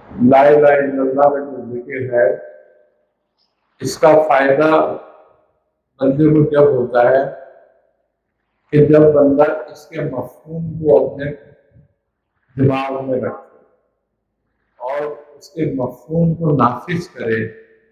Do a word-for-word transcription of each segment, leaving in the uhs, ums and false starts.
ला इलाहा इल्लल्लाह का जो जिक्र है, इसका फायदा बंदे को जब होता है कि जब बंदा इसके मफ़हूम को अपने दिमाग में रखे और उसके मफ़हूम को नाफिज करे,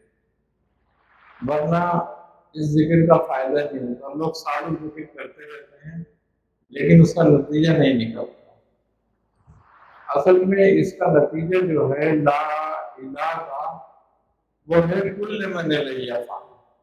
वरना इस जिक्र का फायदा नहीं होता। लोग सारे जिक्र करते रहते हैं लेकिन उसका नतीजा नहीं निकलता। असल में इसका नतीजा जो है ला इलाहा का, वो है कुल्ल मन लैया था,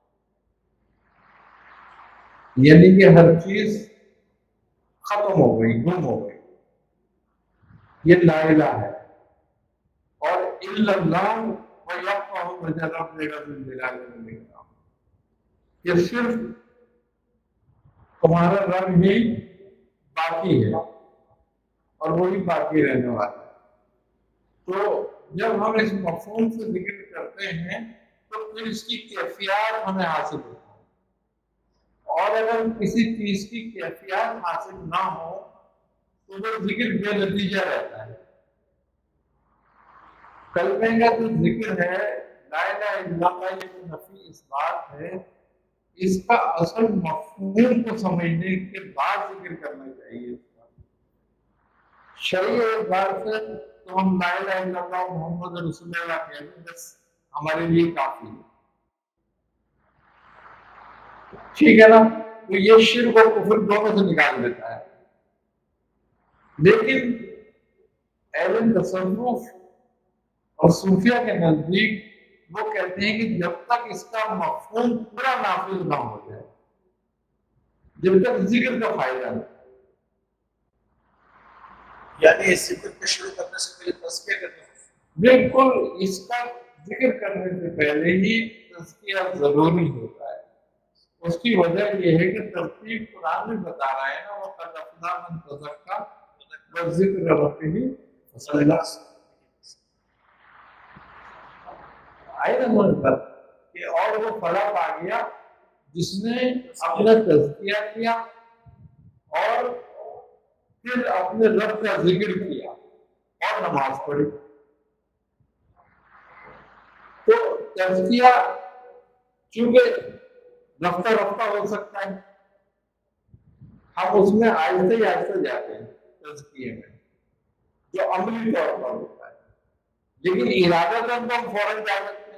यानी कि हर चीज खत्म हो गई, गुम हो गई, ये ला इलाहा है। और इल्लल्लाह व यक़फ़अहु बजरब देगा, ये सिर्फ तुम्हारा रब ही बाकी है और वही बाकी रहने वाला है। तो जब हम इस मफ़हूम से जिक्र करते हैं तो फिर इसकी कैफियत हमें हासिल होती है, और अगर किसी चीज की कैफियत हासिल ना हो तो वो जिक्र बेनतीजा रहता है। कलमे का जो जिक्र है, ला इलाहा इल्लल्लाह का ये जो नफी इस बात है, इसका असल मफ़हूम को समझने के बाद जिक्र करना चाहिए। शरीय एतबार से तो हम ला इलाहा इल्लल्लाह मोहम्मद रसूलुल्लाह कहते हैं, बस हमारे लिए काफी है, ठीक है ना। तो ये शिर्क और कुफ्र दोनों से निकाल देता है। लेकिन अहले तसव्वुफ और सूफिया के नजदीक वो कहते हैं कि जब तक इसका मफ़हूम पूरा नाफिज ना हो जाए, जब तक जिक्र का फायदा नहीं, यानी इस जिक्र को शुरू करने से पहले तज़किया करना, बिल्कुल इसका जिक्र करने से पहले ही तज़किया जरूरी होता है। उसकी वजह यह है कि तरतीब कुरान में बता रहा है ना, वो क़द अफ़लह मन तज़क्का व ज़िक्र रब्बिही फसल्ला। आए ना मन पर कि और वो फला पा गया जिसने अपना तज़किया किया और फिर अपने रब का जिक्र किया और नमाज पढ़ी। तो तज़किया चूंकि रफ्ता रफ्ता हो सकता है, हम उसमें आहिस्ते ही आहिस्ते जाते हैं तज़किये में, जो अमली तौर पर होता है, लेकिन इरादा कर तो हम फौरन जा सकते हैं।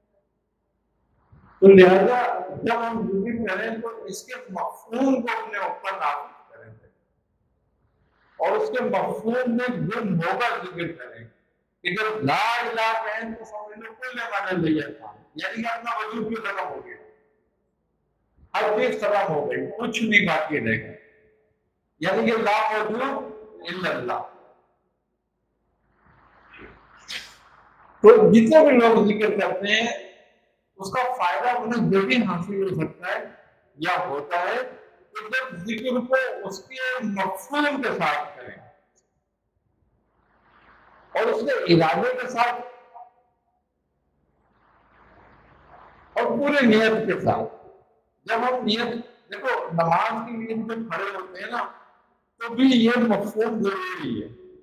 तो लिहाजा जब हम जिक्र करें तो इसके मफ़हूम को अपने ऊपर नाफिज करेंगे और उसके मफ़हूम में गुम होगा जिक्र करें कि जब ला इलाहा कहें तो समझ लो कुल माने लिया था, यानी कि अपना वजूद भी खत्म हो गया, हर चीज खत्म हो गई, कुछ नहीं बाकी रह गया, यानी कि ला मौजूद इल्लल्लाह। तो जितने भी लोग जिक्र करते हैं उसका फायदा उन्हें जब भी हासिल हो सकता है या होता है कि जब जिक्र को उसके मफ़हूम के साथ करें और उसके इरादे के साथ और पूरे नियत के साथ। जब हम नियत, देखो नमाज की नियत में खड़े होते हैं ना, तो भी ये मफ़हूम जरूरी है।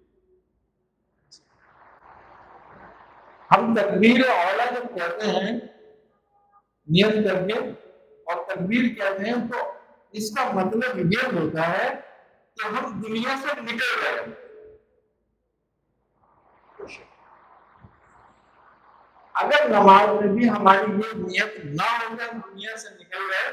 हम तकबीर औला जब कहते हैं नियत करके और तकबीर कहते हैं, तो इसका मतलब ये होता है कि हम दुनिया से निकल गए। अगर नमाज में भी हमारी ये नियत ना हो जाए दुनिया से निकल गए,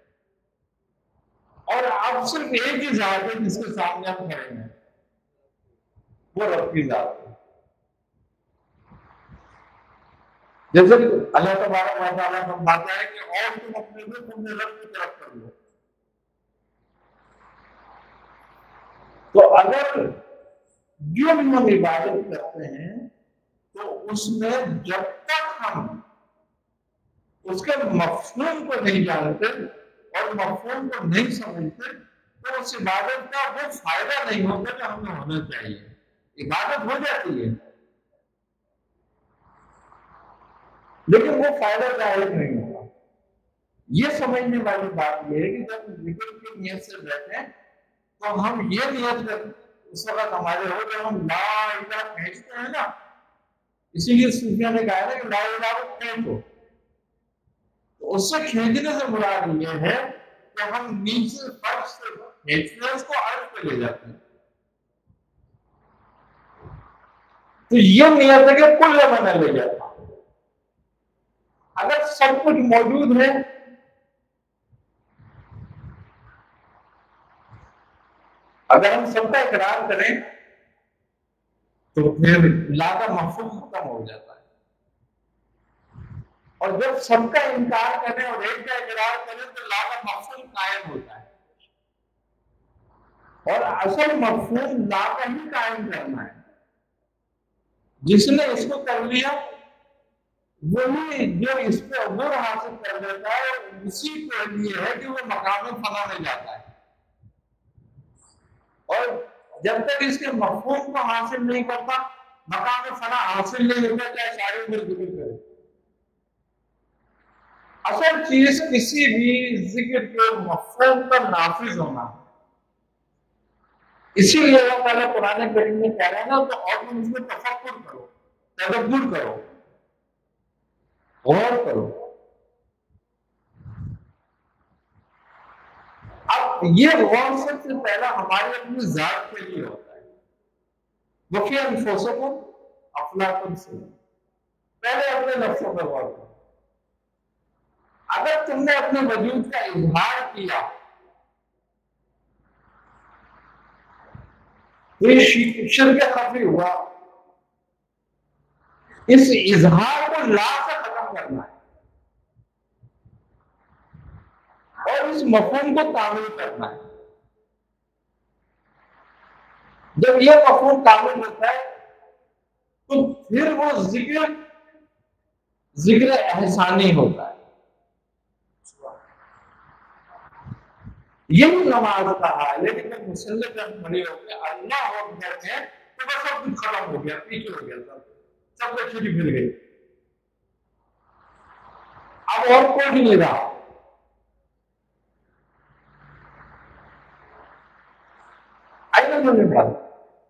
और अब सिर्फ एक ही जात है जिसके सामने हम खड़े हैं, वो रब की जात है। जैसे अल्लाह तबारक व तआला फरमाता है कि और तुम अपने को तुमने रब की तरफ कर लो। तो अगर जो हम इबादत करते हैं तो उसमें जब तक हम उसके मफ़हूम को नहीं जानते और मफ़हूम को नहीं समझते तो उस इबादत का वो फायदा नहीं होता जो हमें होना चाहिए। इबादत हो जाती है लेकिन वो फायदा दायक नहीं होगा। ये समझने वाली बात यह है कि जब जिक्र की नियत से बैठे तो हम ये नियत कर, उस वक्त हमारे हो जब हम ला इलाहा कहते हैं ना, इसीलिए सूफिया ने कहा है कि ला इलाहा को खींचो, तो उससे खींचने से मुराद ये है कि हम नीचे फर्श से खींचते हैं, उसको अर्थ पे ले जाते हैं। तो ये नियत है कि कुल बना ले जाता। अगर सब कुछ मौजूद है, अगर हम सबका इकरार करें तो फिर ला का मफहूम खत्म हो जाता है। और जब सबका इनकार करें और एक का इकरार करें तो ला का मफहूम कायम होता है। और असल मफहूम ला का ही कायम करना है। जिसने इसको कर लिया वही जो इस पे अबूर हासिल कर लेता है, उसी के लिए है कि वो मकाम फना में जाता है। और जब तक इसके मफहूम को हासिल नहीं करता, मकाम फना हासिल नहीं होता, चाहे सारी उम्र जिक्र करे। असल चीज किसी भी जिक्र के मफहूम पर नाफिज होना। इसीलिए अल्लाह ताला कुरान करीम में कह रहे हैं ना, तो और तुम उसमें तफक्कुर करो, तदब्बुर करो, गौर करो। अब ये गौर सबसे पहला हमारे अपनी जात के लिए होता है। वफी अनफुसकुम अफला तुबसिरून, पहले अपने नफ्सों पर गौर करो। अगर तुमने अपने वजूद का इजहार किया तो ये शिर्क खफी हुआ। इस इजहार को ला से खत्म करना है और इस मफहूम को तामील करना है। जब यह मफहूम तामील होता है तो फिर वो जिक्र जिक्र एहसानी होता है। यही नमाज का हाल है। लेकिन जब मुसल्ले पे खड़े होकर अल्लाह अकबर है तो बस सब कुछ खत्म हो गया, पीछे हो गया, सब सब छुट्टी मिल गई, अब और कोई भी नहीं रहा। आइए मुझे बात,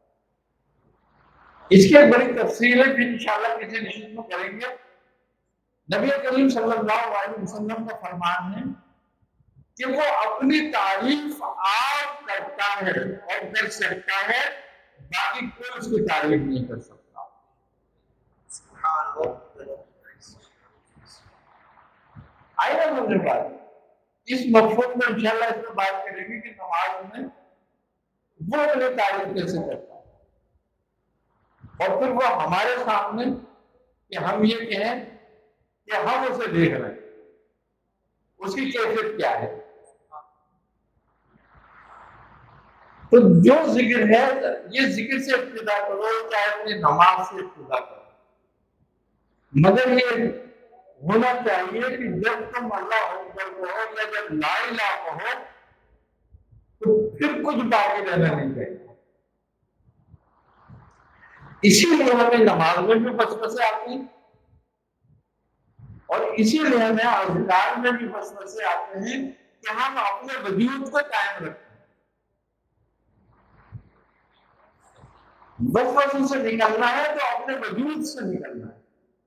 इसकी एक बड़ी तफसील है, फिर इंशाल्लाह किसी निश्चित में करेंगे। नबी करीम सल्लल्लाहु अलैहि वसल्लम का फरमान है कि वो अपनी तारीफ आप करता है और कर सकता है, बाकी कोई उसकी तारीफ नहीं कर सकता। आइए मुझे बात, इस मफहूम में इंशाल्लाह इस पर बात करेंगे कि नमाज में वो अपनी तारीफ कैसे करता है, और फिर वो हमारे सामने कि हम ये कहें कि हम उसे देख रहे हैं, उसकी कैफियत क्या है। तो जो जिक्र है, ये जिक्र से इब्तिदा करो, चाहे अपनी नमाज से इब्तिदा करो, मगर ये होना चाहिए कि जब तुम अल्लाह अकबर कहो या जब ला इलाहा कहो तो फिर कुछ बाकी रहना नहीं चाहिए। इसीलिए हमें नमाज में भी वसवसे आते हैं और इसीलिए हमें अज़कार में भी वसवसे आते हैं कि हम अपने वजूद को कायम रखें। वसवसों से निकलना है तो अपने वजूद से निकलना है,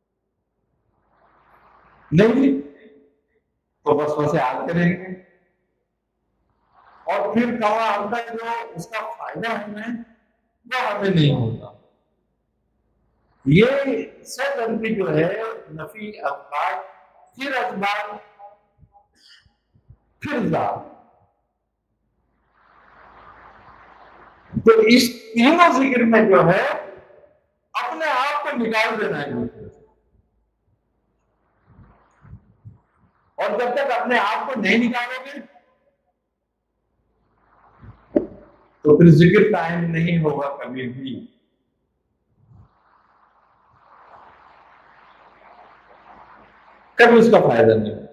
नहीं तो वसवसे आते रहेंगे और फिर कवा अंदर जो उसका फायदा हमें वो हमें नहीं होता। ये सब जो है नफी अखबार, फिर अखबार, फिर जात, तो इस तीनों जिक्र में जो है अपने आप को निकाल देना है दूसरे से। और जब तक अपने आप को नहीं निकालोगे तो फिर जिक्र कायम नहीं होगा कभी भी। कभी उसका फायदा नहीं होगा।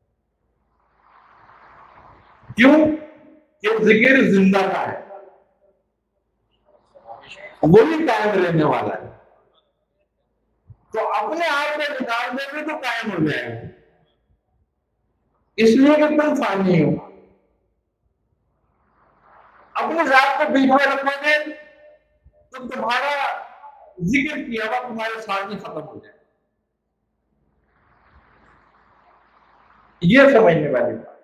क्यों? कि जिक्र जिंदा का है, वही कायम रहने वाला है। तो अपने आप में निकाल देंगे तो कायम हो जाएगा, इसलिए कि तुम फानी हो। अपने जात को बीच में रखोगे तो तुम्हारा जिक्र किया हुआ तुम्हारे सामने खत्म हो जाए। ये समझने वाली बात।